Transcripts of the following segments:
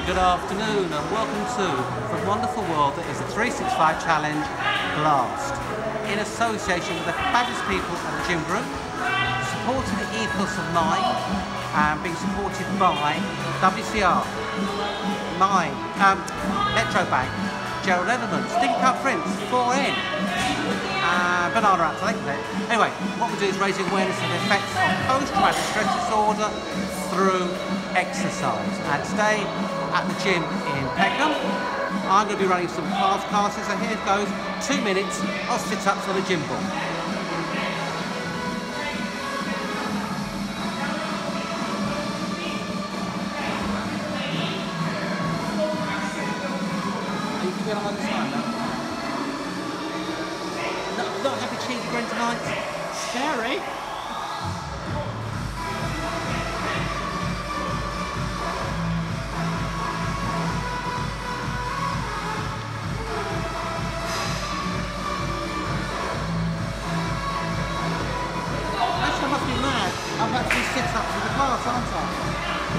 Good afternoon and welcome to the wonderful world that is the 365 Challenge Blast, in association with the fabulous people at the gym group, supporting the ethos of Mind and being supported by WCR, Mind, Metrobank, Gerald Everman, Stinky Cup Prince, 4N, Banana Wraps, I think that. Anyway, what we do is raising awareness of the effects of post-traumatic stress disorder through exercise. And today at the gym in Peckham, I'm going to be running some calf classes. So here goes 2 minutes of sit-ups on the gym ball. Are you feeling on the side now? Not happy cheesy grin tonight? Scary. Actually, I must be mad. I'm about to do sit-ups in the class, aren't I?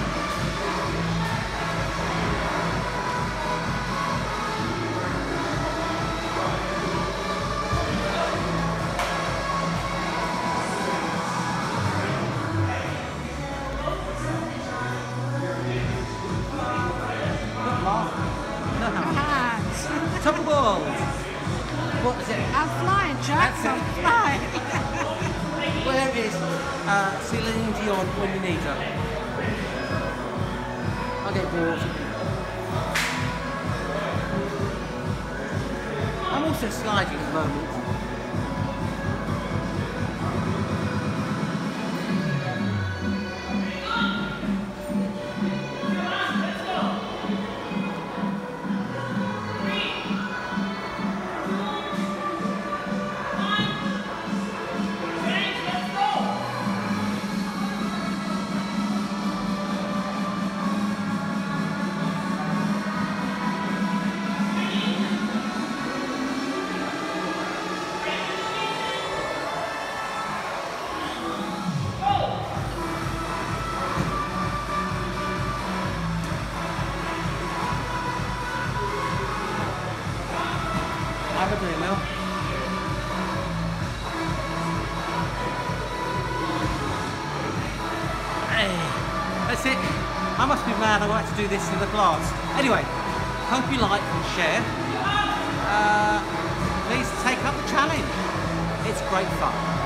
Top of the world. What is it? I'm flying, Jack. That's it. I'm flying. Where is Celine Dion when you need her? I get bored. I'm also sliding at the moment. How are we doing, Mel? Hey, that's it. I must be mad I like to do this in the class. Anyway, hope you like and share. Please take up the challenge. It's great fun.